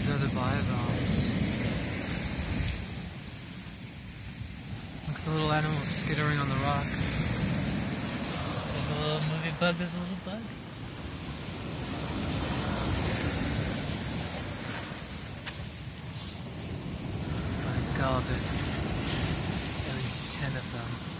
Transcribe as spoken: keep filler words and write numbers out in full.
are the bivalves. Look at the little animals skittering on the rocks. There's a little movie bug, there's a little bug. Oh my god, there's at least ten of them.